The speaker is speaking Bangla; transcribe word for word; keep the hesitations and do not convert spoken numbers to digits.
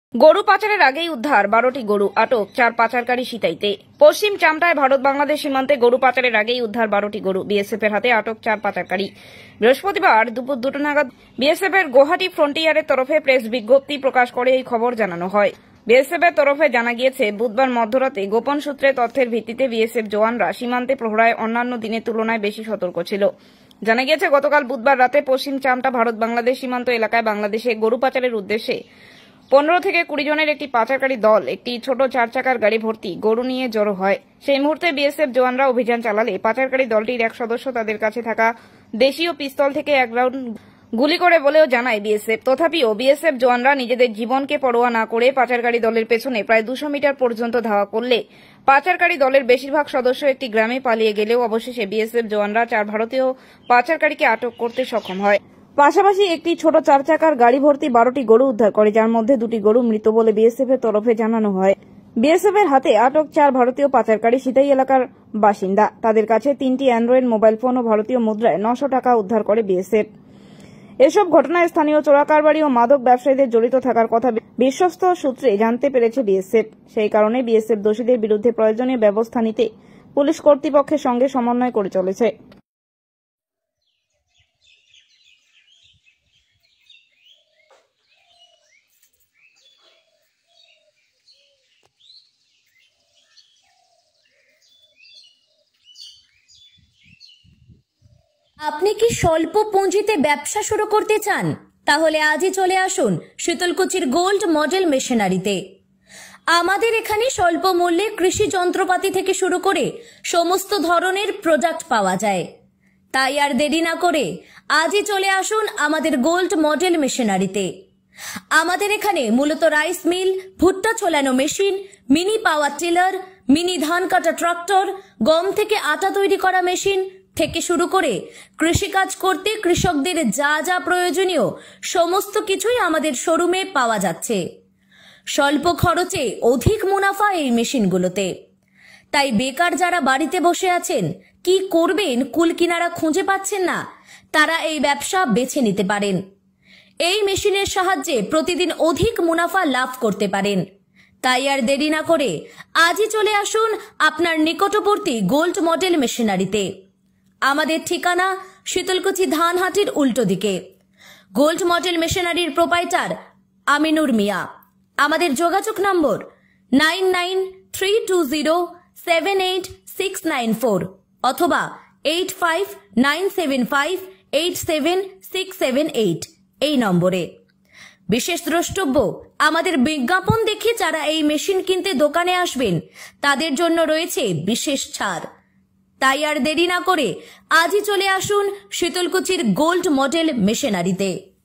গরু পাচারের আগেই উদ্ধার বারোটি গরু, আটক চার পাচারকারী সিতাইতে। পশ্চিম চামটায় ভারত বাংলাদেশ সীমান্তে গরু পাচারের আগেই উদ্ধার বারোটি গরু, বিএসএফ এর হাতে আটক চার পাচারকারী। বৃহস্পতিবার দুপুর দুটো নাগাদ বিএসএফ এর গুয়াহাটি ফ্রন্টিয়ারের তরফে প্রেস বিজ্ঞপ্তি প্রকাশ করে এই খবর জানানো হয়। বিএসএফ এর তরফে জানা গিয়েছে, বুধবার মধ্যরাতে গোপন সূত্রে তথ্যের ভিত্তিতে বিএসএফ জওয়ানরা সীমান্তে প্রহরায় অন্যান্য দিনের তুলনায় বেশি সতর্ক ছিল। জানা গিয়েছে, গতকাল বুধবার রাতে পশ্চিম চামটা ভারত বাংলাদেশ সীমান্ত এলাকায় বাংলাদেশে গরু পাচারের উদ্দেশ্যে পনেরো থেকে কুড়ি জনের একটি পাচারকারী দল একটি ছোট চার চাকার গাড়ি ভর্তি গরু নিয়ে জড়ো হয়। সেই মুহূর্তে বিএসএফ জওয়ানরা অভিযান চালালে পাচারকারী দলটির এক সদস্য তাদের কাছে থাকা দেশীয় পিস্তল থেকে এক রাউন্ড গুলি করে বলেও জানায় বিএসএফ। তথাপিও বিএসএফ জওয়ানরা নিজেদের জীবনকে পরোয়া না করে পাচারকারী দলের পেছনে প্রায় দুশো মিটার পর্যন্ত ধাওয়া করলে পাচারকারী দলের বেশিরভাগ সদস্য একটি গ্রামে পালিয়ে গেলেও অবশেষে বিএসএফ জওয়ানরা চার ভারতীয় পাচারকারীকে আটক করতে সক্ষম হয়। পাশাপাশি একটি ছোট চার চাকার গাড়ি ভর্তি বারোটি গরু উদ্ধার করে, যার মধ্যে দুটি গরু মৃত বলে বিএসএফ এর তরফে জানানো হয়। বিএসএফ এর হাতে আটক চার ভারতীয় পাচারকারী সিতাই এলাকার বাসিন্দা। তাদের কাছে তিনটি অ্যান্ড্রয়েড মোবাইল ফোন ও ভারতীয় মুদ্রায় নশো টাকা উদ্ধার করে বিএসএফ। এসব ঘটনায় স্থানীয় চোরাকারবারি ও মাদক ব্যবসায়ীদের জড়িত থাকার কথা বিশ্বস্ত সূত্রে জানতে পেরেছে বিএসএফ। সেই কারণে বিএসএফ দোষীদের বিরুদ্ধে প্রয়োজনীয় ব্যবস্থা নিতে পুলিশ কর্তৃপক্ষের সঙ্গে সমন্বয় করে চলেছে। আপনি কি স্বল্প পুঁজিতে ব্যবসা শুরু করতে চান? তাহলে আজই চলে আসুন শীতলকুচির গোল্ড মডেল মেশিনারিতে। আমাদের এখানে স্বল্প মূল্যে কৃষি যন্ত্রপাতি থেকে শুরু করে সমস্ত ধরনের প্রোডাক্ট পাওয়া যায়। তাই আর দেরি না করে আজই চলে আসুন আমাদের গোল্ড মডেল মেশিনারিতে। আমাদের এখানে মূলত রাইস মিল, ভুট্টা ছোলানো machine, mini power tiller, mini ধান কাটা ট্রাক্টর, গম থেকে আটা তৈরি করা মেশিন থেকে শুরু করে কৃষিকাজ করতে কৃষকদের যা যা প্রয়োজনীয় সমস্ত কিছুই আমাদের শোরুমে পাওয়া যাচ্ছে। স্বল্প খরচে অধিক মুনাফা এই মেশিনগুলোতে। তাই বেকার যারা বাড়িতে বসে আছেন, কি করবেন কুল কিনারা খুঁজে পাচ্ছেন না, তারা এই ব্যবসা বেছে নিতে পারেন। এই মেশিনের সাহায্যে প্রতিদিন অধিক মুনাফা লাভ করতে পারেন। তাই আর দেরি না করে আজই চলে আসুন আপনার নিকটবর্তী গোল্ড মডেল মেশিনারিতে। আমাদের ঠিকানা শীতলকুচি ধানহাটির উল্টো দিকে। গোল্ড মডেল মেশিনারির প্রোপাইটার আমিনুর মিয়া। আমাদের যোগাযোগ নম্বর nine nine three two zero seven eight six nine four অথবা eight five nine seven five eight seven six seven eight এই নম্বরে। বিশেষ দ্রষ্টব্য, আমাদের বিজ্ঞাপন দেখে যারা এই মেশিন কিনতে দোকানে আসবেন তাদের জন্য রয়েছে বিশেষ ছাড়। তাই আর দেরি না করে আজই চলে আসুন শীতলকুচির গোল্ড মডেল মেশিনারিতে।